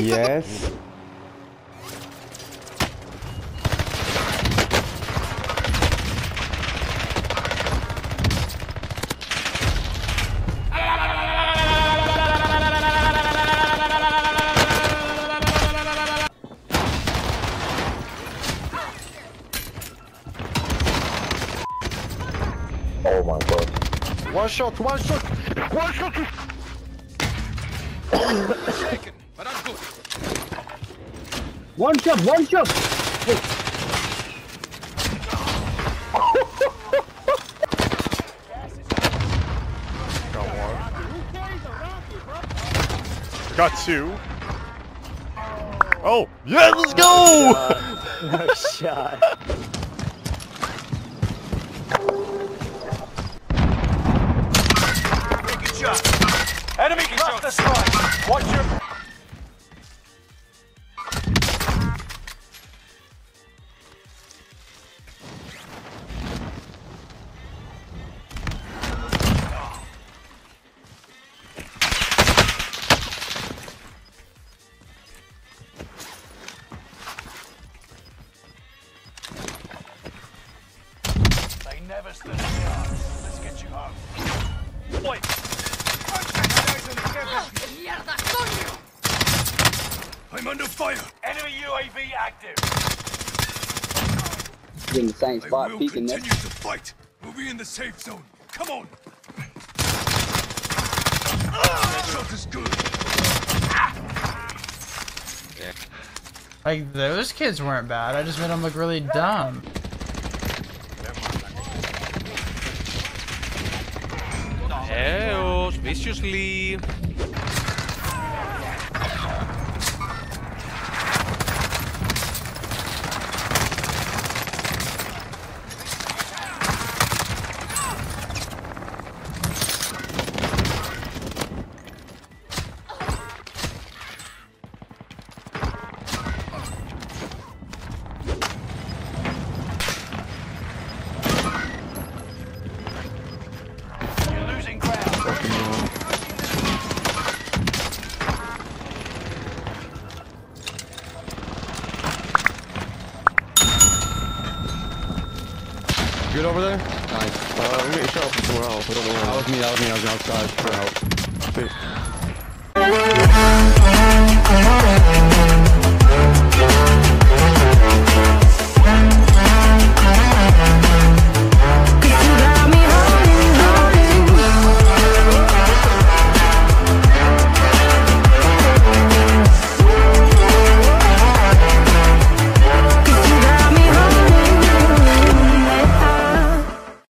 Yes. Oh my god. One shot, one shot, one shot! Shaken, but I'm good. One shot, one shot! Got one. Got two. Oh, yeah, let's go! No shot. Taking shot. Enemy cluster strike. Watch your... They never stood a chance. Let's get you home. Wait. I'm under fire. Enemy UAV active. In the same I spot, will peeking continue this. to fight. We'll be in the safe zone. Come on. Shot is good. Like, those kids weren't bad. I just made them look really dumb. Eos, viciously. You're losing ground. Good over there? Nice. I'm getting shot from somewhere else. I don't know where. That was me, I was outside for help.